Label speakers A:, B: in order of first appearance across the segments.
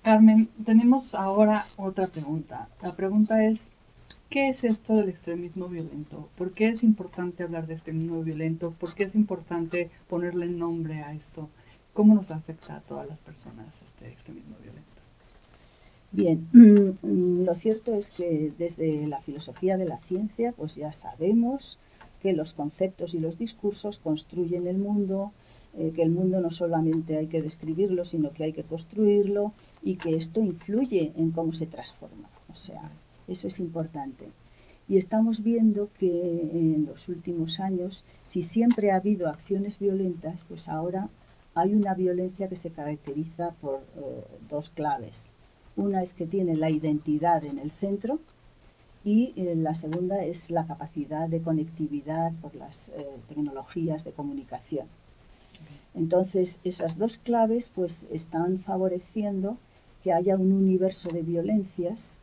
A: Carmen, tenemos ahora otra pregunta. La pregunta es, ¿qué es esto del extremismo violento? ¿Por qué es importante hablar de extremismo violento? ¿Por qué es importante ponerle nombre a esto? ¿Cómo nos afecta a todas las personas este extremismo violento?
B: Bien, lo cierto es que desde la filosofía de la ciencia, pues ya sabemos que los conceptos y los discursos construyen el mundo, que el mundo no solamente hay que describirlo, sino que hay que construirlo y que esto influye en cómo se transforma. O sea, eso es importante. Y estamos viendo que en los últimos años, si siempre ha habido acciones violentas, pues ahora hay una violencia que se caracteriza por dos claves. Una es que tiene la identidad en el centro y la segunda es la capacidad de conectividad por las tecnologías de comunicación. Entonces, esas dos claves pues están favoreciendo que haya un universo de violencias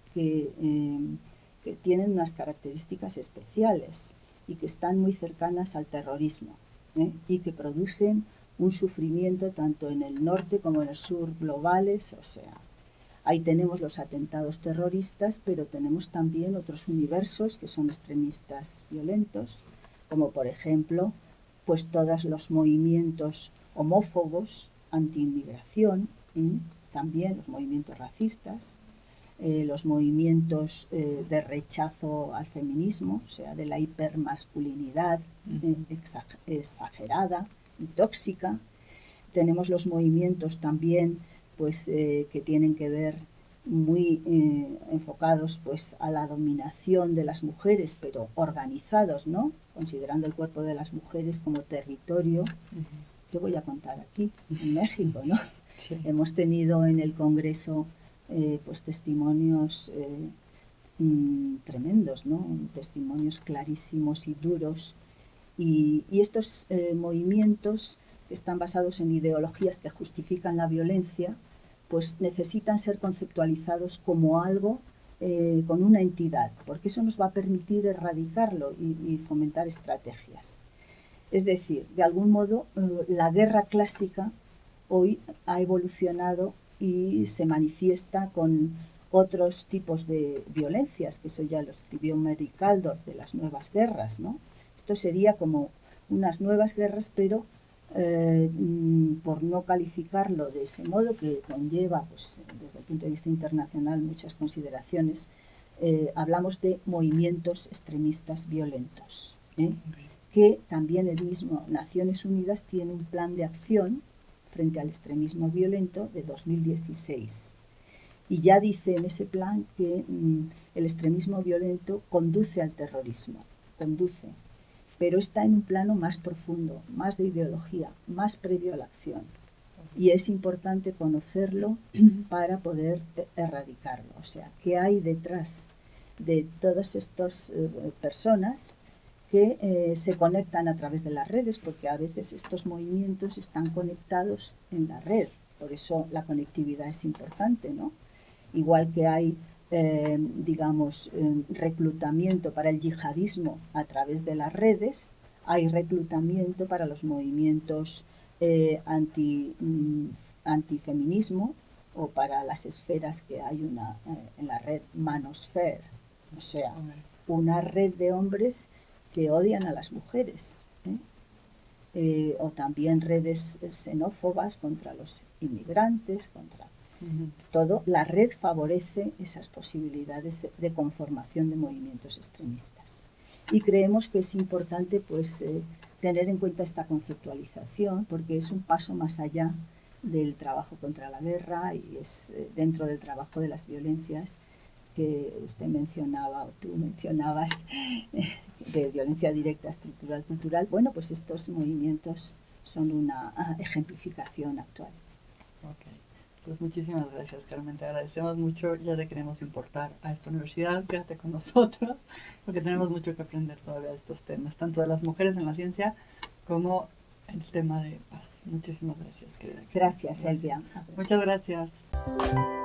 B: que tienen unas características especiales y que están muy cercanas al terrorismo, y que producen un sufrimiento tanto en el norte como en el sur globales. O sea, ahí tenemos los atentados terroristas, pero tenemos también otros universos que son extremistas violentos, como por ejemplo, pues todos los movimientos homófobos, anti-inmigración, también los movimientos racistas, los movimientos de rechazo al feminismo, o sea, de la hipermasculinidad exagerada y tóxica. Tenemos los movimientos también pues que tienen que ver muy enfocados pues a la dominación de las mujeres, pero organizados, ¿no? Considerando el cuerpo de las mujeres como territorio. Te voy a contar aquí, en México, ¿no?
A: Sí.
B: Hemos tenido en el Congreso pues testimonios tremendos, ¿no? Testimonios clarísimos y duros. Y estos movimientos que están basados en ideologías que justifican la violencia, pues necesitan ser conceptualizados como algo con una entidad, porque eso nos va a permitir erradicarlo y fomentar estrategias. Es decir, de algún modo, la guerra clásica hoy ha evolucionado y se manifiesta con otros tipos de violencias, que eso ya lo escribió Mary Kaldor, de las nuevas guerras, ¿no? Esto sería como unas nuevas guerras, pero por no calificarlo de ese modo, que conlleva, pues, desde el punto de vista internacional, muchas consideraciones, hablamos de movimientos extremistas violentos, que también el mismo Naciones Unidas tiene un plan de acción frente al extremismo violento de 2016. Y ya dice en ese plan que el extremismo violento conduce al terrorismo, conduce, pero está en un plano más profundo, más de ideología, más previo a la acción. Y es importante conocerlo para poder erradicarlo. O sea, ¿qué hay detrás de todas estas personas que se conectan a través de las redes? Porque a veces estos movimientos están conectados en la red. Por eso la conectividad es importante, ¿no? Igual que hay digamos, reclutamiento para el yihadismo a través de las redes, hay reclutamiento para los movimientos antifeminismo o para las esferas que hay en la red Manosphere, o sea, una red de hombres que odian a las mujeres, o también redes xenófobas contra los inmigrantes, contra todo. La red favorece esas posibilidades de conformación de movimientos extremistas. Y creemos que es importante pues tener en cuenta esta conceptualización, porque es un paso más allá del trabajo contra la guerra y es dentro del trabajo de las violencias que usted mencionaba o tú mencionabas, de violencia directa, estructural, cultural. Bueno, pues estos movimientos son una ejemplificación actual.
A: Okay. Pues muchísimas gracias, Carmen. Te agradecemos mucho. Ya le queremos importar a esta universidad. Quédate con nosotros, porque tenemos mucho que aprender todavía de estos temas, tanto de las mujeres en la ciencia como el tema de paz. Muchísimas gracias, querida.
B: Gracias, Elvia.
A: Muchas gracias.